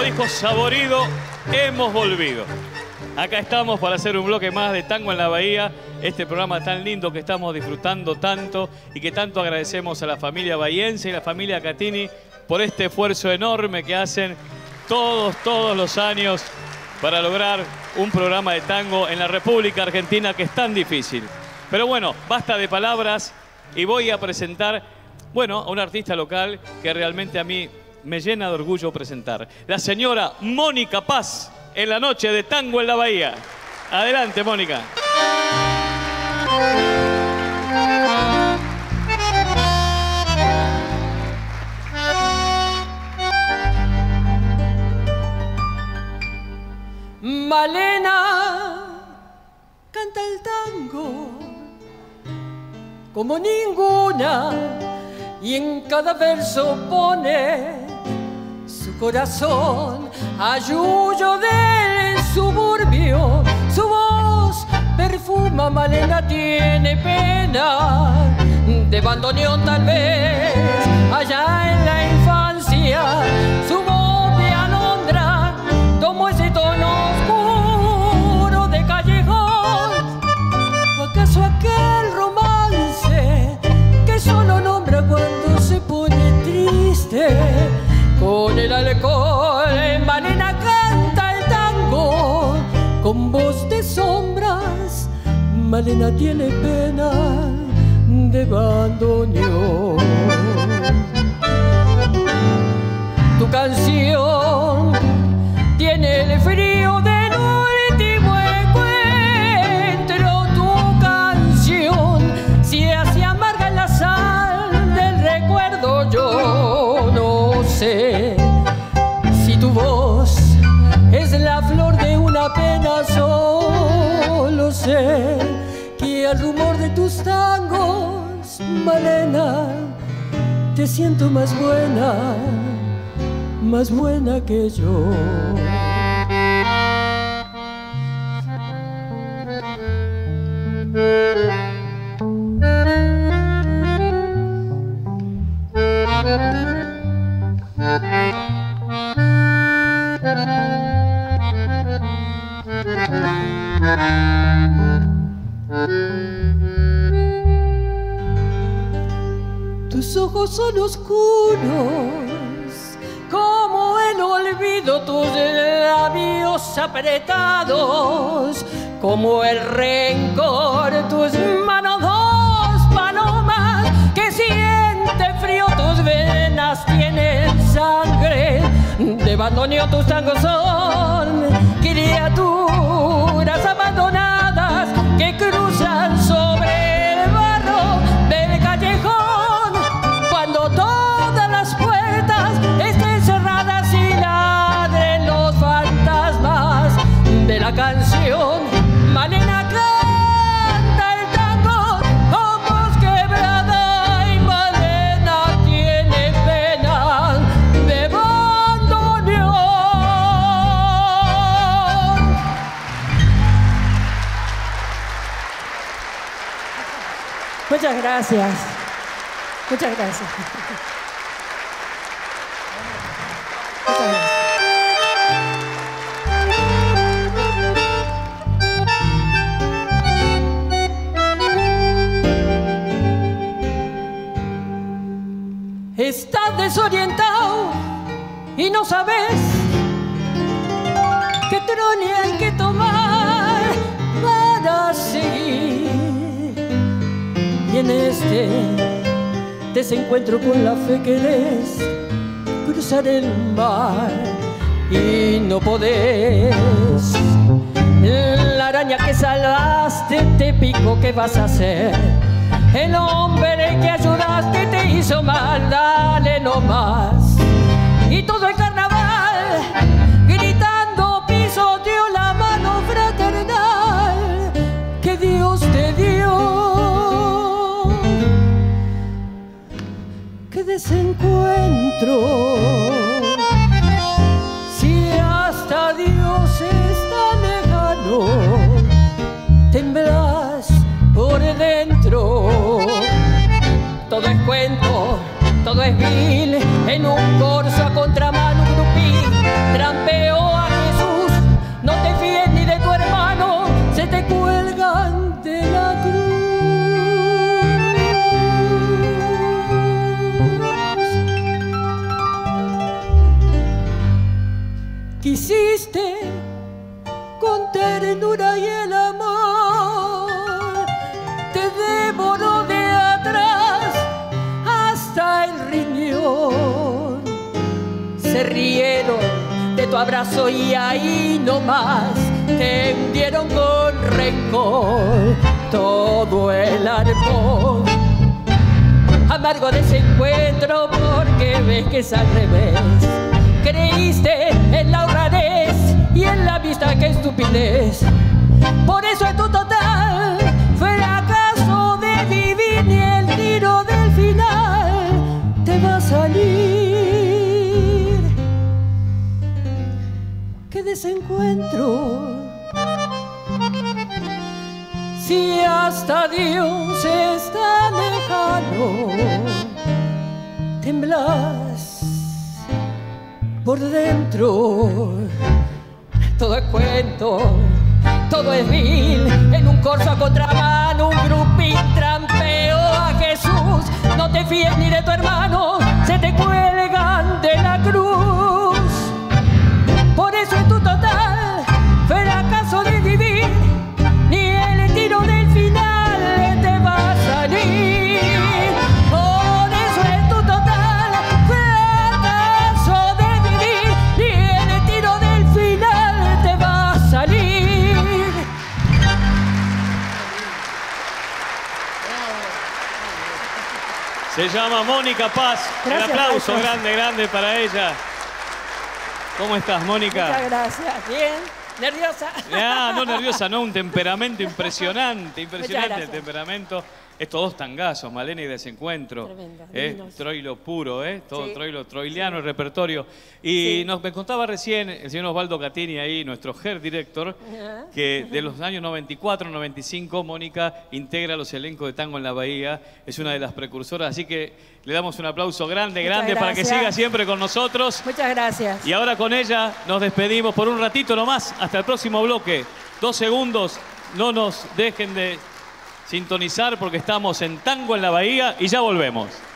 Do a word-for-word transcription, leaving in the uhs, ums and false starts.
dijo Saborido, hemos volvido. Acá estamos para hacer un bloque más de Tango en la Bahía, este programa tan lindo que estamos disfrutando tanto y que tanto agradecemos a la familia bahiense y la familia Catini por este esfuerzo enorme que hacen todos, todos los años para lograr un programa de tango en la República Argentina que es tan difícil. Pero bueno, basta de palabras y voy a presentar, bueno, a una artista local que realmente a mí me llena de orgullo presentar. La señora Mónica Paz, en la noche de Tango en la Bahía. Adelante, Mónica. Malena canta el tango como ninguna y en cada verso pone su corazón ayuyo del suburbio, su voz perfuma. Malena tiene pena de bandoneón tal vez allá en la infancia. Su voz de alondra tomó ese tono oscuro de callejón. ¿O acaso aquel romance que solo nombra cuando se pone triste? Con el alcohol, Malena canta el tango con voz de sombras. Malena tiene pena de bandoneón. Tu canción tiene el frío del último encuentro. Tu canción se hace amarga en la sal del recuerdo. Yo no sé si tu voz es la flor de una pena, solo sé que al rumor de tus tangos, Malena, te siento más buena, más buena que yo. Tus ojos son oscuros como el olvido, tus labios apretados como el rencor, tus manos dos palomas que sienten frío, tus venas tienen sangre de bandoneón. Tus tangos son criaturas abandonadas que cruzan sobre el barro del callejón cuando todas las puertas estén cerradas y ladren los fantasmas de la canción. Malena canta el tango con voz quebrada y Malena tiene pena de bandoneón. Muchas gracias. Muchas gracias. Muchas gracias. Estás desorientado y no sabes qué trono hay que tomar para seguir. Y en este desencuentro con la fe querés cruzar el mar y no podés. La araña que salvaste te picó, ¿qué vas a hacer? El hombre que ayudaste te hizo mal, dale nomás. Y todo el carnaval gritando pisoteó la mano fraternal que Dios te dio. ¡Qué desencuentro! Si hasta Dios está lejano, temblas por dentro. Todo es cuento, todo es vil, en un corso a contramano un grupín trampeó a Jesús. No te fíes ni de tu hermano, se te cuelgan de la cruz. Quisiste con ternura y el amor te devoró de atrás hasta el riñón. Se rieron de tu abrazo y ahí nomás te hundieron con rencor todo el árbol. Amargo desencuentro porque ves que es al revés. Creíste en la honradez y en la vista que estupidez. Por eso en tu total fracaso de vivir ni el tiro del final te va a salir. ¡Qué desencuentro! Si hasta Dios está lejano, temblas por dentro. Todo es cuento, todo es vil. En un corso a contramano, un grupín trampeó a Jesús. No te fíes ni de tu hermano, se te cuelgan de la cruz. Por eso en tu total fracaso de vivir, ni el tiro del final te va a salir. Por eso en tu total fracaso de vivir, ni el tiro del final te va a salir. Se llama Mónica Paz. Gracias, Un aplauso gracias. grande, grande para ella. ¿Cómo estás, Mónica? Muchas gracias. Bien. ¿Nerviosa? Ah, no nerviosa, no, un temperamento impresionante, impresionante el gracias. temperamento. Estos dos tangazos, Malena y Desencuentro. Tremendo, ¿Eh? divinos. Troilo puro, ¿eh? Todo Sí. troilo, troiliano el repertorio. Y Sí. nos me contaba recién el señor Osvaldo Catini ahí, nuestro hair director, Ajá. que de los años noventa y cuatro, noventa y cinco, Mónica integra los elencos de Tango en la Bahía, es una de las precursoras, así que le damos un aplauso grande, Muchas grande para que gracias. siga siempre con nosotros. Muchas gracias. Y ahora con ella nos despedimos por un ratito nomás, hasta el próximo bloque. Dos segundos, no nos dejen de sintonizar porque estamos en Tango en la Bahía y ya volvemos.